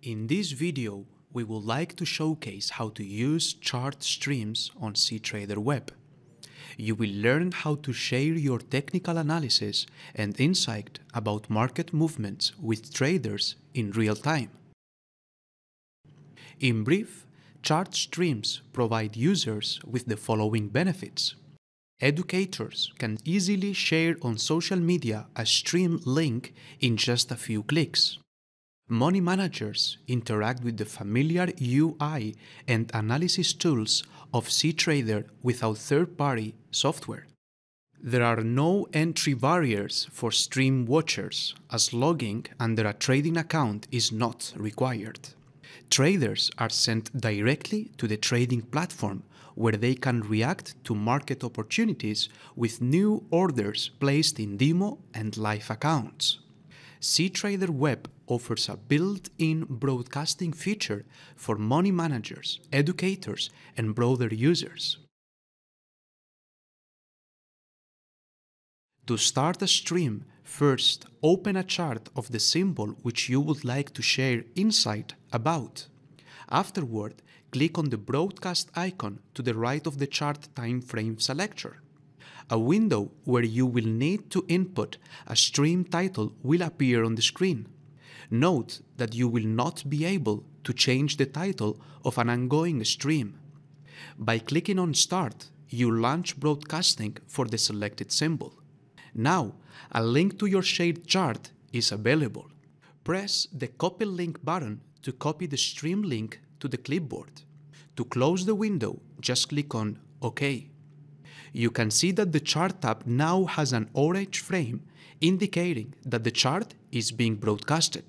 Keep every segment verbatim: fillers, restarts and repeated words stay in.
In this video, we would like to showcase how to use chart streams on cTrader web. You will learn how to share your technical analysis and insight about market movements with traders in real time. In brief, chart streams provide users with the following benefits. Educators can easily share on social media a stream link in just a few clicks. Money managers interact with the familiar U I and analysis tools of cTrader without third-party software. There are no entry barriers for stream watchers, as logging under a trading account is not required. Traders are sent directly to the trading platform, where they can react to market opportunities with new orders placed in demo and live accounts. cTrader Web offers a built-in broadcasting feature for money managers, educators, and broader users. To start a stream, first open a chart of the symbol which you would like to share insight about. Afterward, click on the broadcast icon to the right of the chart time frame selector. A window where you will need to input a stream title will appear on the screen. Note that you will not be able to change the title of an ongoing stream. By clicking on Start, you launch broadcasting for the selected symbol. Now, a link to your shared chart is available. Press the Copy Link button to copy the stream link to the clipboard. To close the window, just click on OK. You can see that the chart tab now has an orange frame, indicating that the chart is being broadcasted.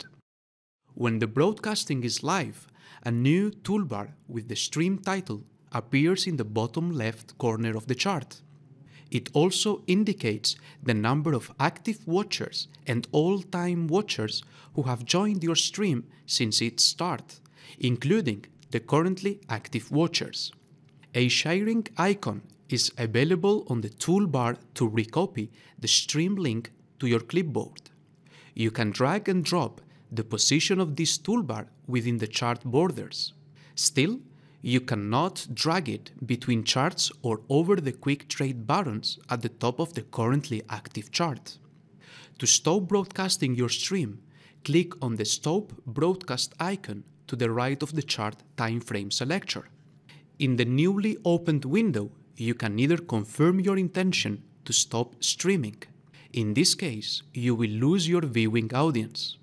When the broadcasting is live, a new toolbar with the stream title appears in the bottom left corner of the chart. It also indicates the number of active watchers and all-time watchers who have joined your stream since its start, including the currently active watchers. A sharing icon is available on the toolbar to recopy the stream link to your clipboard. You can drag and drop the position of this toolbar within the chart borders. Still, you cannot drag it between charts or over the quick trade buttons at the top of the currently active chart. To stop broadcasting your stream, click on the Stop Broadcast icon to the right of the chart time frame selector. In the newly opened window, you can either confirm your intention to stop streaming. In this case, you will lose your viewing audience.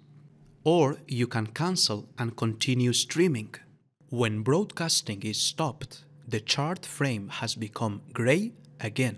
Or you can cancel and continue streaming. When broadcasting is stopped, the chart frame has become gray again.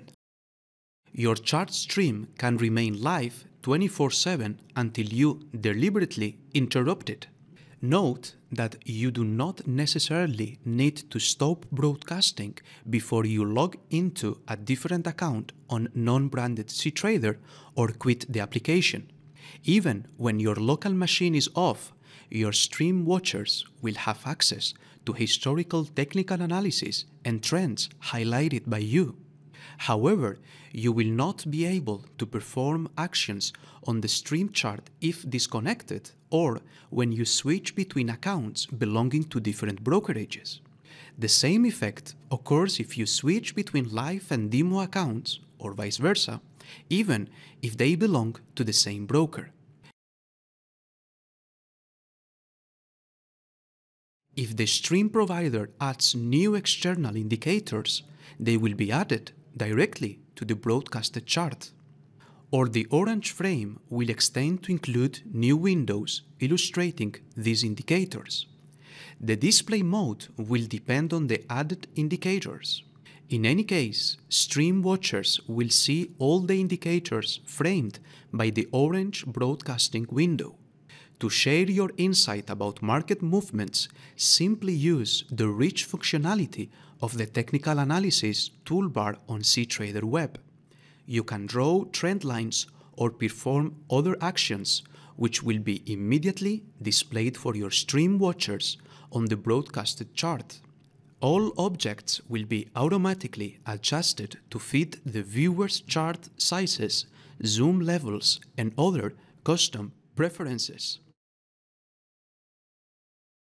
Your chart stream can remain live twenty-four seven until you deliberately interrupt it. Note that you do not necessarily need to stop broadcasting before you log into a different account on non-branded cTrader or quit the application. Even when your local machine is off, your stream watchers will have access to historical technical analysis and trends highlighted by you. However, you will not be able to perform actions on the stream chart if disconnected or when you switch between accounts belonging to different brokerages. The same effect occurs if you switch between live and demo accounts or vice versa, even if they belong to the same broker. If the stream provider adds new external indicators, they will be added directly to the broadcasted chart. Or the orange frame will extend to include new windows illustrating these indicators. The display mode will depend on the added indicators. In any case, stream watchers will see all the indicators framed by the orange broadcasting window. To share your insight about market movements, simply use the rich functionality of the technical analysis toolbar on cTrader web. You can draw trend lines or perform other actions which will be immediately displayed for your stream watchers on the broadcasted chart. All objects will be automatically adjusted to fit the viewer's chart sizes, zoom levels, and other custom preferences.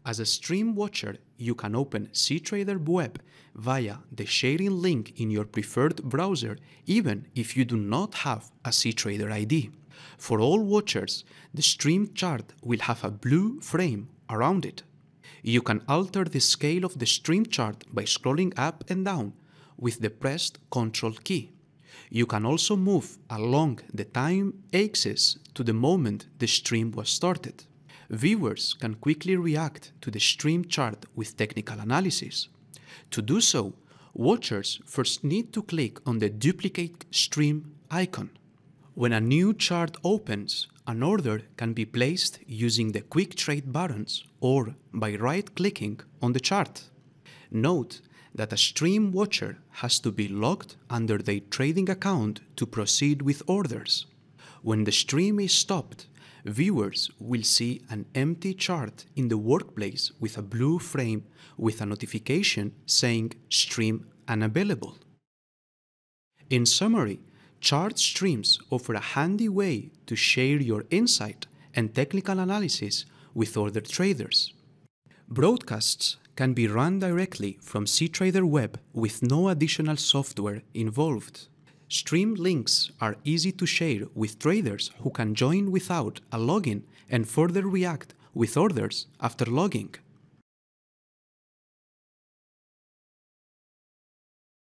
As a stream watcher, you can open cTrader Web via the sharing link in your preferred browser, even if you do not have a cTrader I D. For all watchers, the stream chart will have a blue frame around it. You can alter the scale of the stream chart by scrolling up and down with the pressed Control key. You can also move along the time axis to the moment the stream was started. Viewers can quickly react to the stream chart with technical analysis. To do so, watchers first need to click on the duplicate stream icon. When a new chart opens, an order can be placed using the Quick Trade buttons or by right-clicking on the chart. Note that a stream watcher has to be logged under their trading account to proceed with orders. When the stream is stopped, viewers will see an empty chart in the workplace with a blue frame with a notification saying Stream Unavailable. In summary, chart streams offer a handy way to share your insight and technical analysis with other traders. Broadcasts can be run directly from cTrader Web with no additional software involved. Stream links are easy to share with traders who can join without a login and further react with orders after logging.